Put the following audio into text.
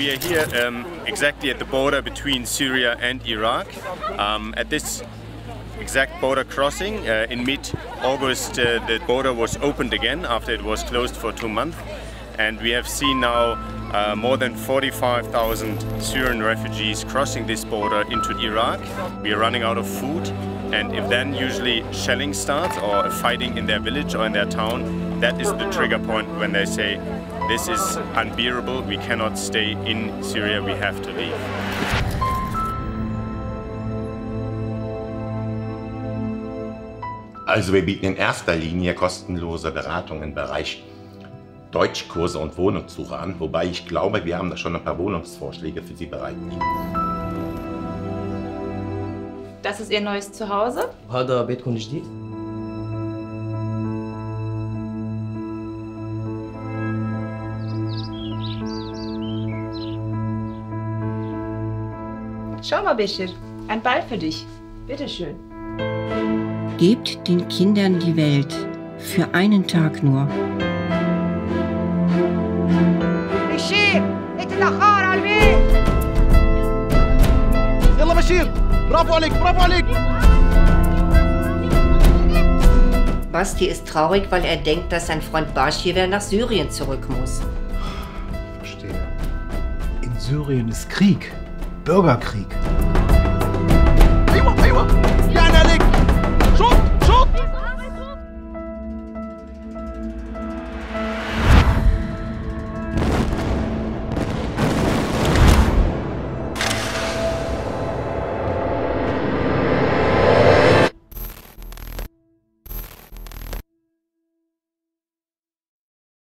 we are here exactly at the border between Syria and Iraq. At this exact border crossing in mid-August, the border was opened again after it was closed for 2 months, and we have seen now more than 45,000 Syrian refugees crossing this border into Iraq. We are running out of food, and if then usually shelling starts or fighting in their village or in their town, that is the trigger point when they say, this is unbearable, we cannot stay in Syria, we have to leave. Also wir bieten in erster Linie kostenlose Beratung im Bereich Deutschkurse und Wohnungssuche an, wobei ich glaube, wir haben da schon ein paar Wohnungsvorschläge für Sie bereit liegen. Das ist Ihr neues Zuhause? هذا بيتكم الجديد؟ Schau mal, Beşir, ein Ball für dich. Bitte schön. Gebt den Kindern die Welt, für einen Tag nur. بشير اتأخر على البيت. يلا بشير، برافو عليك برافو عليك. Basti ist traurig, weil er denkt, dass sein Freund Bashir nach Syrien zurück muss. Verstehe. In Syrien ist Krieg. Bürgerkrieg.